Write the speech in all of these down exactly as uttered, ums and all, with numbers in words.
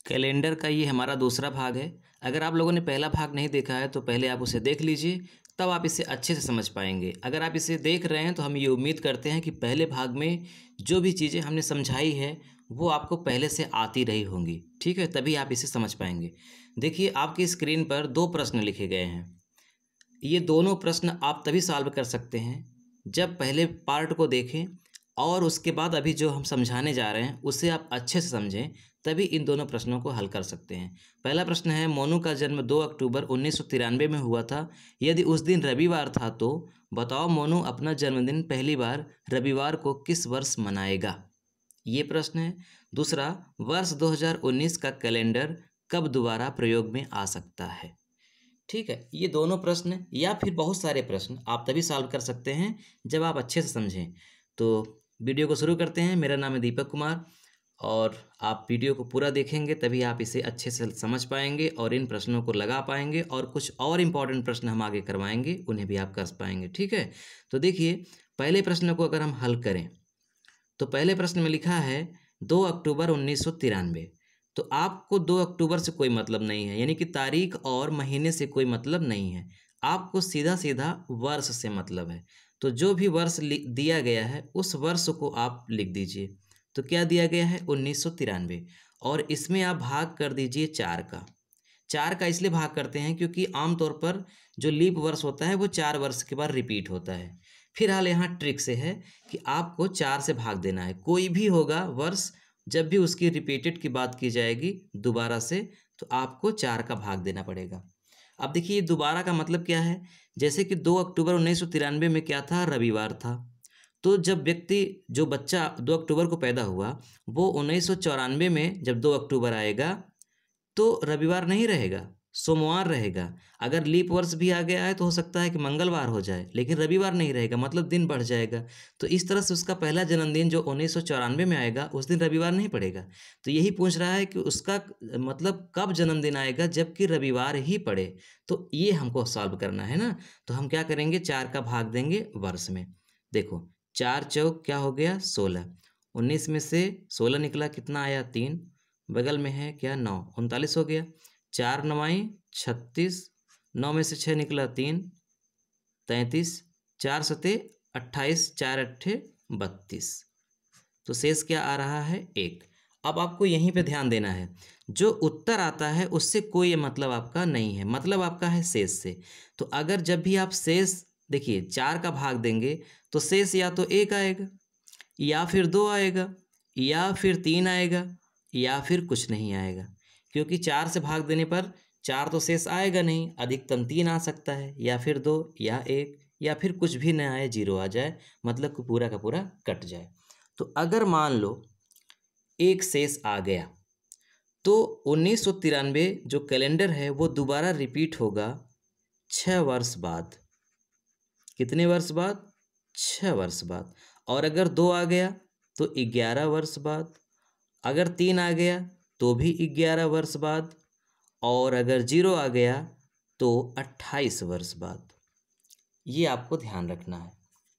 Calendar का ये हमारा दूसरा भाग है। अगर आप लोगों ने पहला भाग नहीं देखा है तो पहले आप उसे देख लीजिए, तब आप इसे अच्छे से समझ पाएंगे। अगर आप इसे देख रहे हैं तो हम ये उम्मीद करते हैं कि पहले भाग में जो भी चीज़ें हमने समझाई है वो आपको पहले से आती रही होंगी, ठीक है, तभी आप इसे समझ पाएंगे। देखिए आपकी स्क्रीन पर दो प्रश्न लिखे गए हैं। ये दोनों प्रश्न आप तभी सॉल्व कर सकते हैं जब पहले पार्ट को देखें और उसके बाद अभी जो हम समझाने जा रहे हैं उसे आप अच्छे से समझें, तभी इन दोनों प्रश्नों को हल कर सकते हैं। पहला प्रश्न है, मोनू का जन्म दो अक्टूबर उन्नीस सौ तिरानवे में हुआ था। यदि उस दिन रविवार था तो बताओ मोनू अपना जन्मदिन पहली बार रविवार को किस वर्ष मनाएगा। ये प्रश्न है। दूसरा, वर्ष दो हज़ार उन्नीस का कैलेंडर कब दोबारा प्रयोग में आ सकता है। ठीक है, ये दोनों प्रश्न या फिर बहुत सारे प्रश्न आप तभी सॉल्व कर सकते हैं जब आप अच्छे से समझें। तो वीडियो को शुरू करते हैं। मेरा नाम है दीपक कुमार और आप वीडियो को पूरा देखेंगे तभी आप इसे अच्छे से समझ पाएंगे और इन प्रश्नों को लगा पाएंगे, और कुछ और इम्पॉर्टेंट प्रश्न हम आगे करवाएंगे, उन्हें भी आप कर पाएंगे। ठीक है, तो देखिए पहले प्रश्न को अगर हम हल करें तो पहले प्रश्न में लिखा है दो अक्टूबर उन्नीस सौ तिरानवे। तो आपको दो अक्टूबर से कोई मतलब नहीं है, यानी कि तारीख और महीने से कोई मतलब नहीं है, आपको सीधा सीधा वर्ष से मतलब है। तो जो भी वर्ष दिया गया है उस वर्ष को आप लिख दीजिए। तो क्या दिया गया है, उन्नीस सौ तिरानवे, और इसमें आप भाग कर दीजिए चार का। चार का इसलिए भाग करते हैं क्योंकि आमतौर पर जो लीप वर्ष होता है वो चार वर्ष के बाद रिपीट होता है। फिलहाल यहाँ ट्रिक से है कि आपको चार से भाग देना है। कोई भी होगा वर्ष, जब भी उसकी रिपीटेड की बात की जाएगी दोबारा से, तो आपको चार का भाग देना पड़ेगा। अब देखिए दोबारा का मतलब क्या है, जैसे कि दो अक्टूबर उन्नीस सौ तिरानवे में क्या था, रविवार था। तो जब व्यक्ति, जो बच्चा दो अक्टूबर को पैदा हुआ, वो उन्नीस सौ चौरानवे में जब दो अक्टूबर आएगा तो रविवार नहीं रहेगा, सोमवार रहेगा। अगर लीप वर्ष भी आ गया है तो हो सकता है कि मंगलवार हो जाए, लेकिन रविवार नहीं रहेगा, मतलब दिन बढ़ जाएगा। तो इस तरह से उसका पहला जन्मदिन जो उन्नीस सौ चौरानवे में आएगा उस दिन रविवार नहीं पड़ेगा। तो यही पूछ रहा है कि उसका मतलब कब जन्मदिन आएगा जबकि रविवार ही पड़े। तो ये हमको सॉल्व करना है ना। तो हम क्या करेंगे, चार का भाग देंगे वर्ष में। देखो चार चौक क्या हो गया, सोलह। उन्नीस में से सोलह निकला, कितना आया, तीन। बगल में है क्या, नौ, उनतालीस हो गया। चार नवाई छत्तीस, नौ में से छः निकला, तीन, तैंतीस। चार सते अट्ठाईस, चार अट्ठे बत्तीस। तो शेष क्या आ रहा है, एक। अब आपको यहीं पे ध्यान देना है, जो उत्तर आता है उससे कोई मतलब आपका नहीं है, मतलब आपका है शेष से। तो अगर जब भी आप शेष, देखिए चार का भाग देंगे तो शेष या तो एक आएगा, या फिर दो आएगा, या फिर तीन आएगा, या फिर कुछ नहीं आएगा। क्योंकि चार से भाग देने पर चार तो शेष आएगा नहीं, अधिकतम तीन आ सकता है, या फिर दो, या एक, या फिर कुछ भी न आए, जीरो आ जाए, मतलब कि पूरा का पूरा कट जाए। तो अगर मान लो एक शेष आ गया तो उन्नीस सौ तिरानवे जो कैलेंडर है वो दोबारा रिपीट होगा छः वर्ष बाद। कितने वर्ष बाद, छः वर्ष बाद। और अगर दो आ गया तो ग्यारह वर्ष बाद, अगर तीन आ गया तो भी ग्यारह वर्ष बाद, और अगर जीरो आ गया तो अट्ठाईस वर्ष बाद। ये आपको ध्यान रखना है।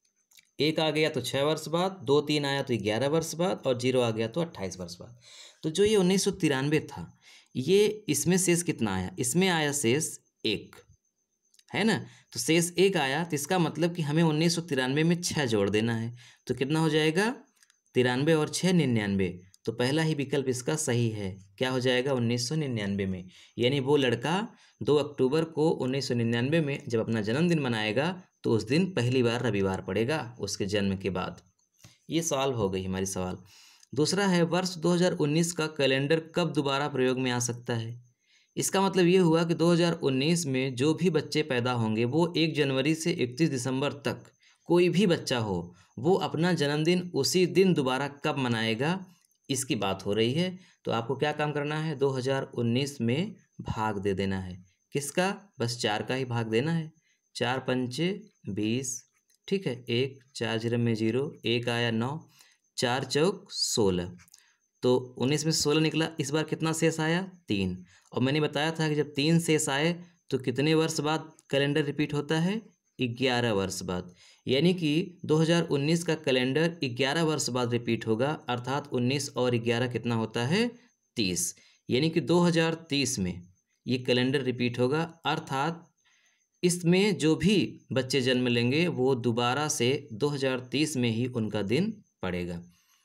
एक आ गया तो छः वर्ष बाद, दो तीन आया तो ग्यारह वर्ष बाद, और जीरो आ गया तो अट्ठाईस वर्ष बाद। तो जो ये उन्नीस सौ तिरानवे था, ये इसमें शेष कितना आया, इसमें आया शेष एक, है ना। तो शेष एक आया, तो इसका मतलब कि हमें उन्नीस सौ तिरानवे में छः जोड़ देना है। तो कितना हो जाएगा, तिरानवे और छः निन्यानवे। तो पहला ही विकल्प इसका सही है। क्या हो जाएगा, उन्नीस सौ निन्यानवे में। यानी वो लड़का दो अक्टूबर को उन्नीस सौ निन्यानवे में जब अपना जन्मदिन मनाएगा तो उस दिन पहली बार रविवार पड़ेगा उसके जन्म के बाद। ये सॉल्व हो गई हमारी सवाल। दूसरा है, वर्ष दो हज़ार उन्नीस का कैलेंडर कब दोबारा प्रयोग में आ सकता है। इसका मतलब ये हुआ कि दो हज़ार उन्नीस में जो भी बच्चे पैदा होंगे वो एक जनवरी से इकतीस दिसंबर तक, कोई भी बच्चा हो, वो अपना जन्मदिन उसी दिन दोबारा कब मनाएगा, इसकी बात हो रही है। तो आपको क्या काम करना है, दो हज़ार उन्नीस में भाग दे देना है। किसका, बस चार का ही भाग देना है। चार पंचे बीस, ठीक है, एक, चार जीरो में जीरो, एक आया नौ, चार चौक सोलह। तो उन्नीस में सोलह निकला, इस बार कितना शेष आया, तीन। और मैंने बताया था कि जब तीन शेष आए तो कितने वर्ष बाद कैलेंडर रिपीट होता है, ग्यारह वर्ष बाद। यानी कि दो हज़ार उन्नीस का कैलेंडर ग्यारह वर्ष बाद रिपीट होगा, अर्थात उन्नीस और ग्यारह कितना होता है, तीस। यानी कि दो हज़ार तीस में ये कैलेंडर रिपीट होगा, अर्थात इसमें जो भी बच्चे जन्म लेंगे वो दोबारा से दो हज़ार तीस में ही उनका दिन पड़ेगा।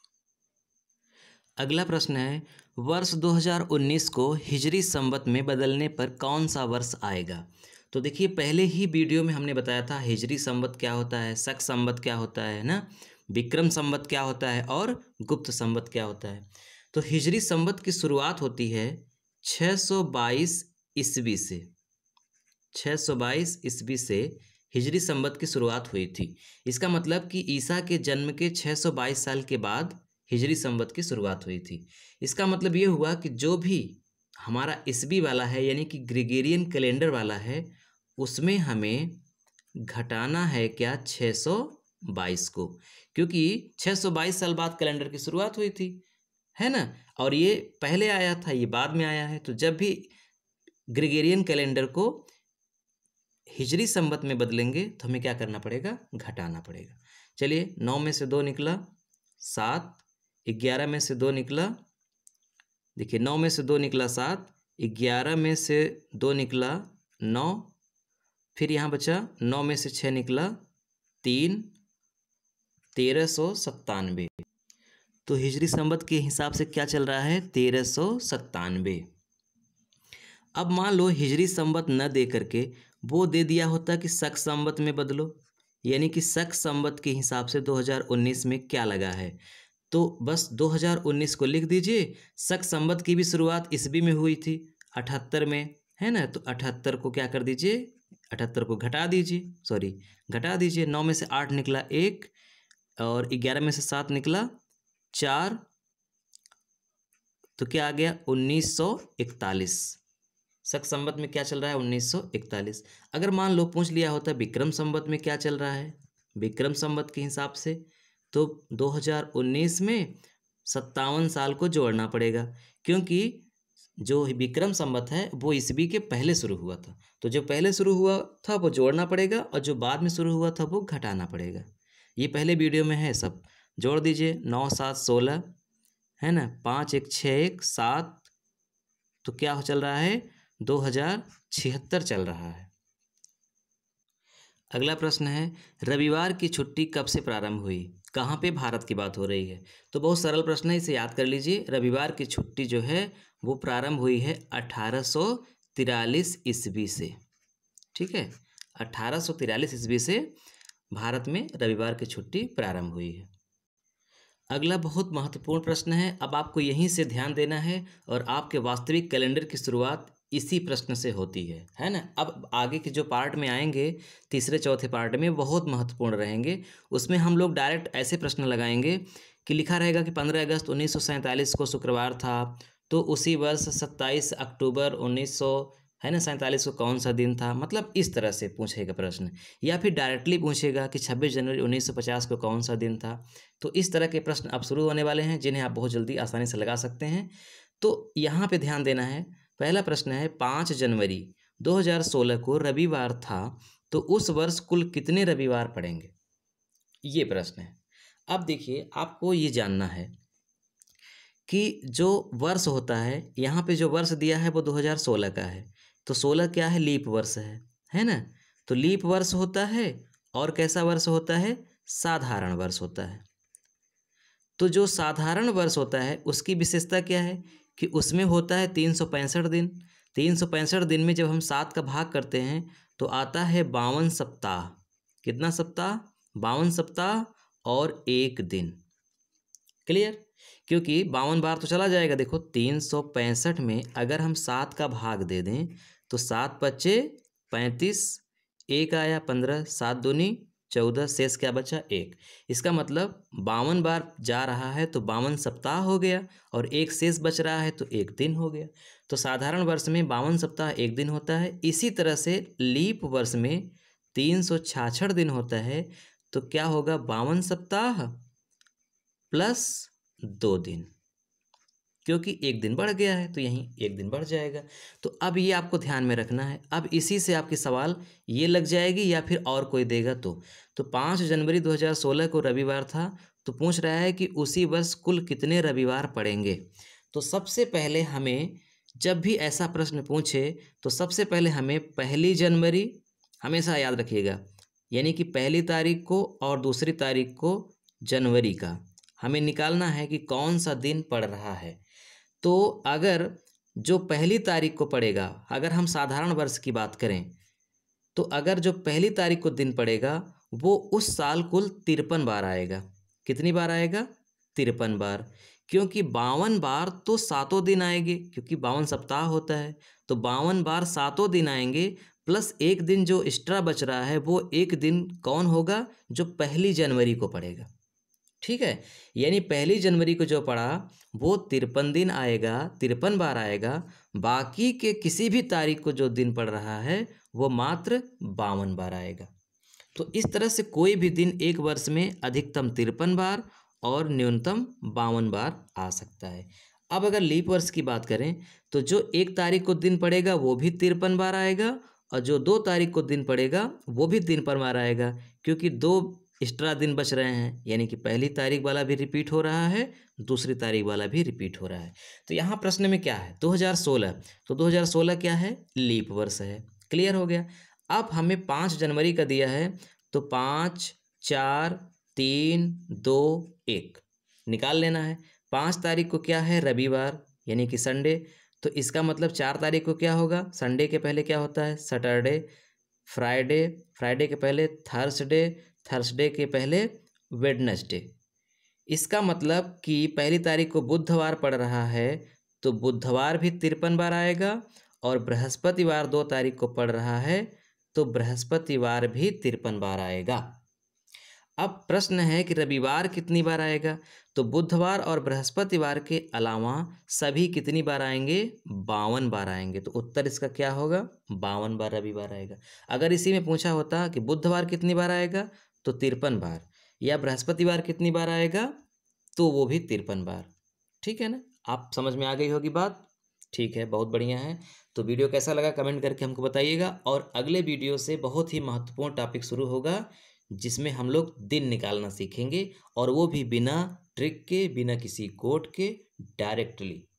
अगला प्रश्न है, वर्ष दो हज़ार उन्नीस को हिजरी संवत में बदलने पर कौन सा वर्ष आएगा? तो देखिए, पहले ही वीडियो में हमने बताया था हिजरी संवत क्या होता है, शक संवत क्या होता है ना, विक्रम संवत क्या होता है और गुप्त संवत क्या होता है। तो हिजरी संवत की शुरुआत होती है छः सौ बाईस ईस्वी से। छः सौ बाईस ईस्वी से हिजरी संवत की शुरुआत हुई थी। इसका मतलब कि ईसा के जन्म के छः सौ बाईस साल के बाद हिजरी संवत की शुरुआत हुई थी। इसका मतलब ये हुआ कि जो भी हमारा ईस्वी वाला है यानी कि ग्रेगोरियन कैलेंडर वाला है, उसमें हमें घटाना है क्या, छः सौ बाईस को, क्योंकि छः सौ बाईस साल बाद कैलेंडर की शुरुआत हुई थी, है ना। और ये पहले आया था, ये बाद में आया है। तो जब भी ग्रेगोरियन कैलेंडर को हिजरी संवत में बदलेंगे तो हमें क्या करना पड़ेगा, घटाना पड़ेगा। चलिए, नौ में से दो निकला सात, ग्यारह में से दो निकला, देखिए नौ में से दो निकला सात, ग्यारह में से दो निकला नौ, फिर यहाँ बचा नौ में से छः निकला तीन, तेरह सौ सत्तानवे। तो हिजरी संवत के हिसाब से क्या चल रहा है, तेरह सौ सत्तानवे। अब मान लो हिजरी संवत न दे करके वो दे दिया होता कि शक संवत में बदलो, यानी कि शक संवत के हिसाब से दो हज़ार उन्नीस में क्या लगा है, तो बस दो हज़ार उन्नीस को लिख दीजिए। शक संवत की भी शुरुआत ईस्वी में हुई थी अठहत्तर में, है ना। तो अठहत्तर को क्या कर दीजिए, अठहत्तर को घटा दीजिए, सॉरी घटा दीजिए। नौ में से आठ निकला एक, और ग्यारह में से सात निकला चार, तो क्या आ गया, उन्नीस सौ इकतालीस। शक संवत में क्या चल रहा है, उन्नीस सौ इकतालीस। अगर मान लो पूछ लिया होता विक्रम संवत में क्या चल रहा है, विक्रम संवत के हिसाब से, तो दो हज़ार उन्नीस में सत्तावन साल को जोड़ना पड़ेगा, क्योंकि जो विक्रम संवत है वो ईस्वी के पहले शुरू हुआ था। तो जो पहले शुरू हुआ था वो जोड़ना पड़ेगा, और जो बाद में शुरू हुआ था वो घटाना पड़ेगा। ये पहले वीडियो में है, सब जोड़ दीजिए। नौ सात सोलह, है ना, पाँच एक छः एक सात, तो क्या चल रहा है, दो हज़ार छिहत्तर चल रहा है। अगला प्रश्न है, रविवार की छुट्टी कब से प्रारंभ हुई? कहाँ पे भारत की बात हो रही है? तो बहुत सरल प्रश्न है, इसे याद कर लीजिए। रविवार की छुट्टी जो है वो प्रारंभ हुई है अठारह सौ तिरालीस ईस्वी से, ठीक है। अठारह सौ तिरालीस ईस्वी से भारत में रविवार की छुट्टी प्रारंभ हुई है। अगला बहुत महत्वपूर्ण प्रश्न है, अब आपको यहीं से ध्यान देना है, और आपके वास्तविक कैलेंडर की शुरुआत इसी प्रश्न से होती है, है ना। अब आगे के जो पार्ट में आएंगे, तीसरे चौथे पार्ट में, बहुत महत्वपूर्ण रहेंगे। उसमें हम लोग डायरेक्ट ऐसे प्रश्न लगाएंगे कि लिखा रहेगा कि पंद्रह अगस्त उन्नीस सौ सैंतालीस को शुक्रवार था, तो उसी वर्ष सत्ताईस अक्टूबर उन्नीस सौ है ना सैंतालीस को कौन सा दिन था, मतलब इस तरह से पूछेगा प्रश्न। या फिर डायरेक्टली पूछेगा कि छब्बीस जनवरी उन्नीस सौ पचास को कौन सा दिन था। तो इस तरह के प्रश्न अब शुरू होने वाले हैं, जिन्हें आप बहुत जल्दी आसानी से लगा सकते हैं। तो यहाँ पे ध्यान देना है। पहला प्रश्न है, पाँच जनवरी दो हज़ार सोलह को रविवार था, तो उस वर्ष कुल कितने रविवार पड़ेंगे, ये प्रश्न है। अब देखिए, आपको ये जानना है कि जो वर्ष होता है, यहाँ पे जो वर्ष दिया है वो दो हज़ार सोलह का है, तो सोलह क्या है, लीप वर्ष है, है ना। तो लीप वर्ष होता है, और कैसा वर्ष होता है, साधारण वर्ष होता है। तो जो साधारण वर्ष होता है उसकी विशेषता क्या है कि उसमें होता है तीन सौ पैंसठ दिन। तीन सौ पैंसठ दिन में जब हम सात का भाग करते हैं तो आता है बावन सप्ताह। कितना सप्ताह, बावन सप्ताह और एक दिन। क्लियर, क्योंकि बावन बार तो चला जाएगा। देखो, तीन सौ पैंसठ में अगर हम सात का भाग दे दें तो सात पच्चे पैंतीस, एक आया पंद्रह, सात दूनी चौदह, शेष क्या बचा, एक। इसका मतलब बावन बार जा रहा है तो बावन सप्ताह हो गया, और एक शेष बच रहा है तो एक दिन हो गया। तो साधारण वर्ष में बावन सप्ताह एक दिन होता है। इसी तरह से लीप वर्ष में तीन सौ छियासठ दिन होता है, तो क्या होगा, बावन सप्ताह प्लस दो दिन, क्योंकि एक दिन बढ़ गया है तो यहीं एक दिन बढ़ जाएगा। तो अब ये आपको ध्यान में रखना है। अब इसी से आपकी सवाल ये लग जाएगी, या फिर और कोई देगा तो तो पाँच जनवरी दो हज़ार सोलह को रविवार था, तो पूछ रहा है कि उसी वर्ष कुल कितने रविवार पड़ेंगे। तो सबसे पहले हमें जब भी ऐसा प्रश्न पूछे तो सबसे पहले हमें पहली जनवरी हमेशा याद रखिएगा, यानी कि पहली तारीख को और दूसरी तारीख को जनवरी का हमें निकालना है कि कौन सा दिन पड़ रहा है। तो अगर जो पहली तारीख को पड़ेगा, अगर हम साधारण वर्ष की बात करें तो अगर जो पहली तारीख को दिन पड़ेगा वो उस साल कुल तिरपन बार आएगा। कितनी बार आएगा? तिरपन बार। क्योंकि बावन बार तो सातों दिन आएंगे, क्योंकि बावन सप्ताह होता है, तो बावन बार सातों दिन आएंगे, प्लस एक दिन जो एक्स्ट्रा बच रहा है वो एक दिन कौन होगा? जो पहली जनवरी को पड़ेगा। ठीक है, यानी पहली जनवरी को जो पड़ा वो तिरपन दिन आएगा, तिरपन बार आएगा। बाकी के किसी भी तारीख को जो दिन पड़ रहा है वो मात्र बावन बार आएगा। तो इस तरह से कोई भी दिन एक वर्ष में अधिकतम तिरपन बार और न्यूनतम बावन बार आ सकता है। अब अगर लीप वर्ष की बात करें तो जो एक तारीख को दिन पड़ेगा वो भी तिरपन बार आएगा, और जो दो तारीख को दिन पड़ेगा वो भी तिरपन बार आएगा, क्योंकि दो एक्स्ट्रा दिन बच रहे हैं, यानी कि पहली तारीख वाला भी रिपीट हो रहा है, दूसरी तारीख वाला भी रिपीट हो रहा है। तो यहाँ प्रश्न में क्या है? दो हज़ार सोलह, तो दो हज़ार सोलह क्या है? लीप वर्ष है। क्लियर हो गया। अब हमें पाँच जनवरी का दिया है, तो पाँच, चार, तीन, दो, एक निकाल लेना है। पाँच तारीख को क्या है? रविवार, यानी कि संडे। तो इसका मतलब चार तारीख को क्या होगा? संडे के पहले क्या होता है? सैटरडे। फ्राइडे, फ्राइडे के पहले थर्सडे, थर्सडे के पहले वेडनेसडे। इसका मतलब कि पहली तारीख को बुधवार पड़ रहा है, तो बुधवार भी तिरपन बार आएगा, और बृहस्पतिवार दो तारीख को पड़ रहा है तो बृहस्पतिवार भी तिरपन बार आएगा। अब प्रश्न है कि रविवार कितनी बार आएगा? तो बुधवार और बृहस्पतिवार के अलावा सभी कितनी बार आएंगे? बावन बार आएंगे। तो उत्तर इसका क्या होगा? बावन बार रविवार आएगा। अगर इसी में पूछा होता कि बुधवार कितनी बार आएगा तो तिरपन बार, या बृहस्पतिवार कितनी बार आएगा तो वो भी तिरपन बार। ठीक है ना? आप समझ में आ गई होगी बात। ठीक है, बहुत बढ़िया है। तो वीडियो कैसा लगा कमेंट करके हमको बताइएगा, और अगले वीडियो से बहुत ही महत्वपूर्ण टॉपिक शुरू होगा जिसमें हम लोग दिन निकालना सीखेंगे, और वो भी बिना ट्रिक के, बिना किसी कोड के, डायरेक्टली।